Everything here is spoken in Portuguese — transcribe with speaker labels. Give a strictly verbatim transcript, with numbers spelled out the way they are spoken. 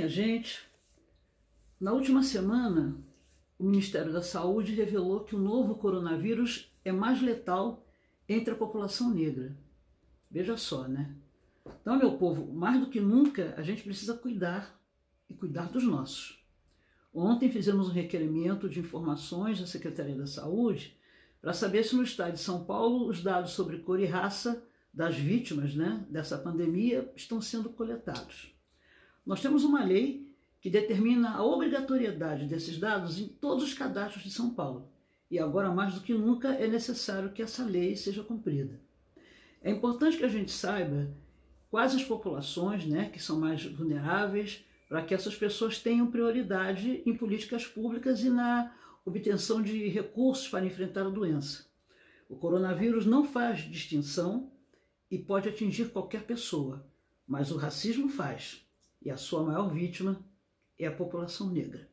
Speaker 1: minha gente. Na última semana, o Ministério da Saúde revelou que o novo coronavírus é mais letal entre a população negra. Veja só, né? Então, meu povo, mais do que nunca, a gente precisa cuidar e cuidar dos nossos. Ontem fizemos um requerimento de informações da Secretaria da Saúde para saber se no estado de São Paulo os dados sobre cor e raça das vítimas, né, dessa pandemia estão sendo coletados. Nós temos uma lei que determina a obrigatoriedade desses dados em todos os cadastros de São Paulo. E agora, mais do que nunca, é necessário que essa lei seja cumprida. É importante que a gente saiba quais as populações, né, que são mais vulneráveis, para que essas pessoas tenham prioridade em políticas públicas e na obtenção de recursos para enfrentar a doença. O coronavírus não faz distinção e pode atingir qualquer pessoa, mas o racismo faz, e a sua maior vítima é a população negra.